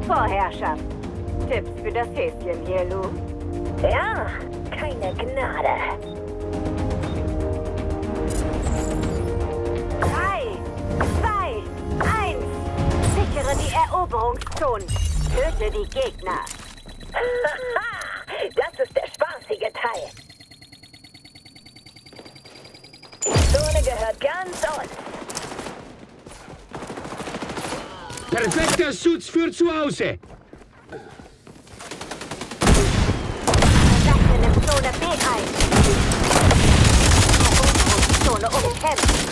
Vorherrschaft. Tipps für das Häschen hier, Lou? Ja, keine Gnade. 3, 2, 1. Sichere die Eroberungszonen. Töte die Gegner. Das ist der spaßige Teil. Die Zone gehört ganz uns. Perfekter Schutz für zu Hause. Sachen in Zone B ein. Eroberungszone umkämpft.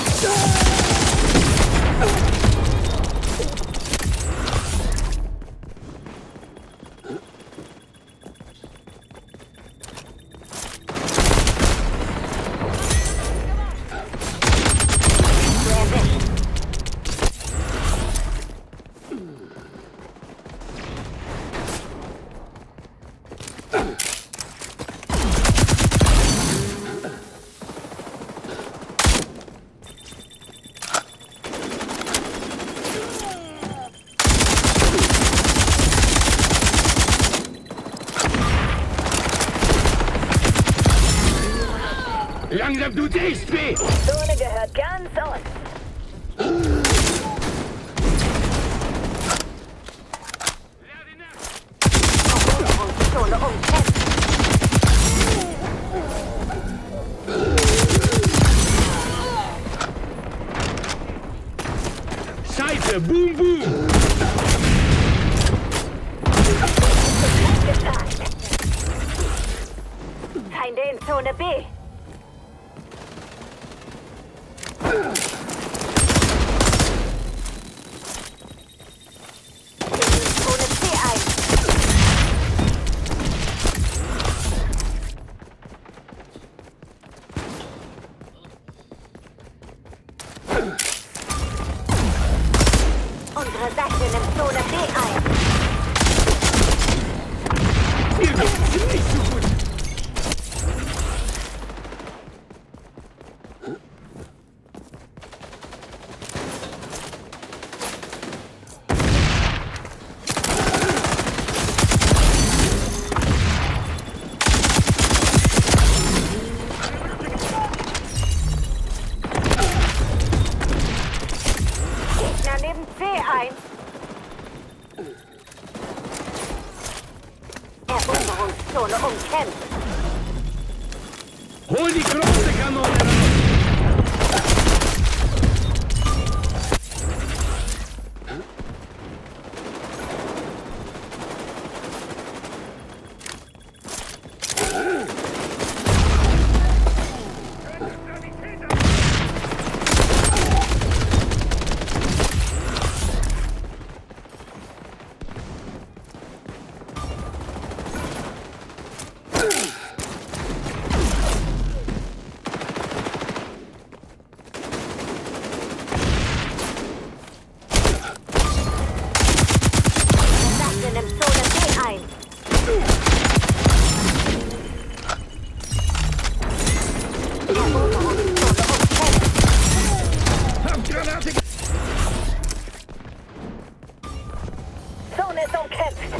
Langsam tut echt weh. Die Zone gehört ganz uns. Eroberungszone umkämpft. Scheiße, boom, boom. Feinde in Zone B. Zone C ein. Unsere Seite nimmt Zone B ein. Ihr geht's nicht so gut. Gegner neben C ein. Eroberungszone umkämpft. Hol die große Kanone raus. Sache nimmt Zone B ein. Eroberungszone umkämpft. Handgranate. Zone ist umkämpft.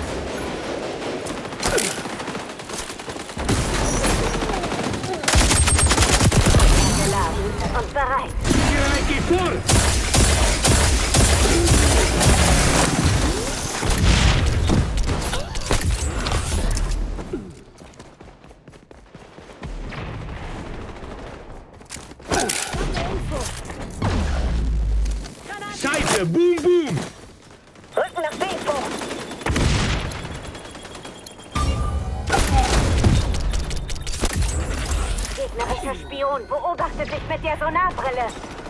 Geladen und bereit. Bereit, geh vor. Scheiße, boom, boom. Rücken nach B vor. Gegnerischer Spion beobachtet dich mit der Sonarbrille.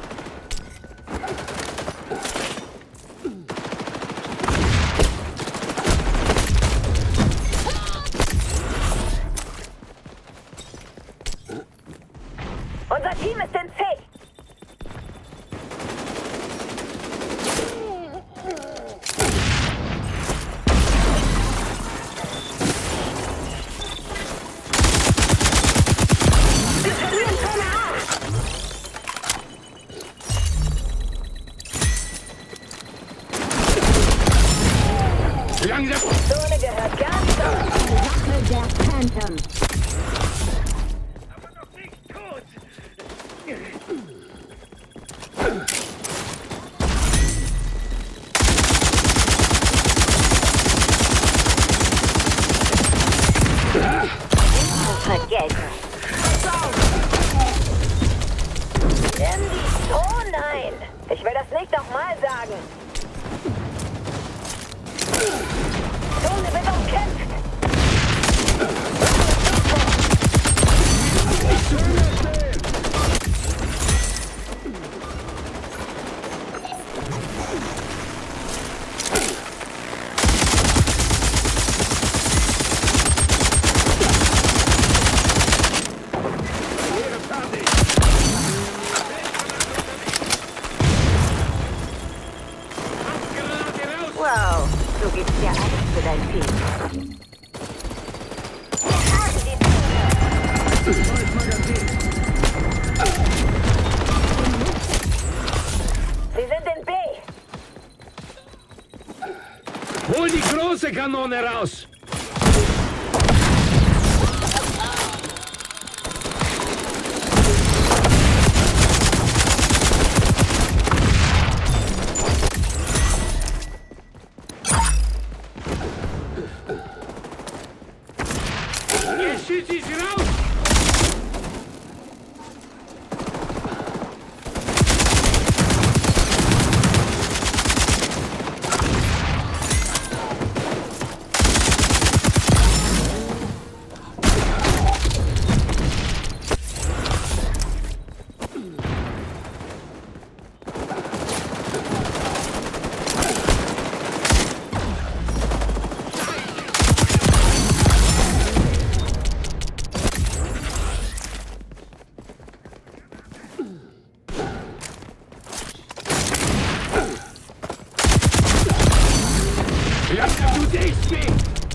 Unser Team ist in C. Langsam. Zone gehört ganz uns. Wache der Phantom. Aber noch nicht tot! Vergessen. Nimm die Zone ein. Ich will das nicht nochmal sagen. Zone wird umkämpft. Wow, du gibst ja alles für dein Team. Sie sind in B. Hol die große Kanone raus. Jetzt schießt sie raus. Ja, du siehst mich!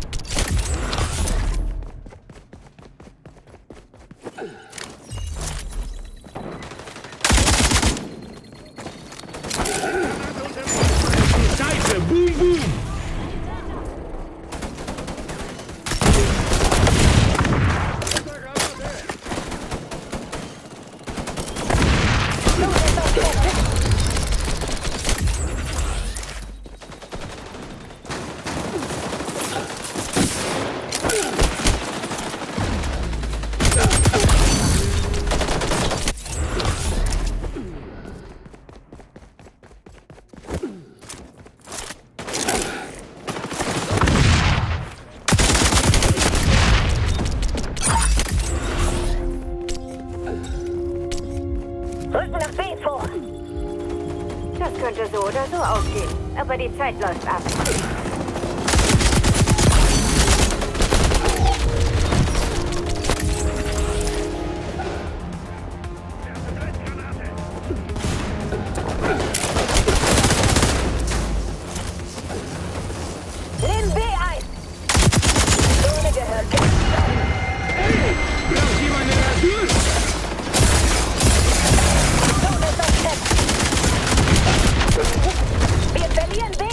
Seite, boom, boom! Rücken nach B vor. Das könnte so oder so ausgehen, aber die Zeit läuft ab. Nimm B ein. Zone gehört ganz uns. Hey, braucht jemand eine Rasur? Zone ist umkämpft. Wir verlieren B.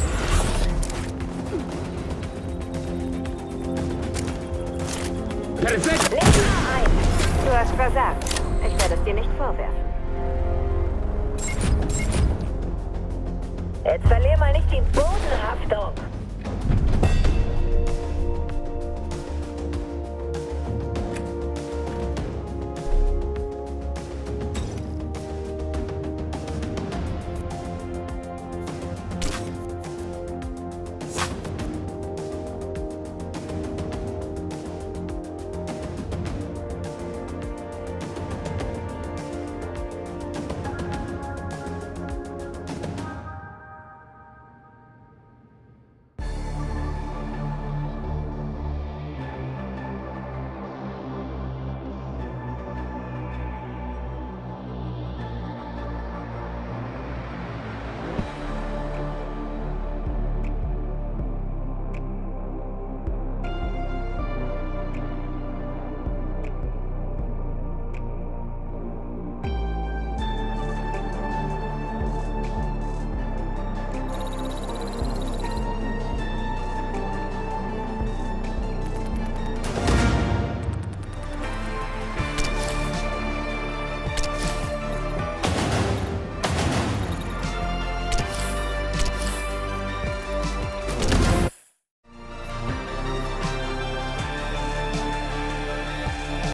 Perfekt! Nimm A ein. Du hast versagt. Ich werde es dir nicht vorwerfen. Jetzt verlier mal nicht die Bodenhaftung.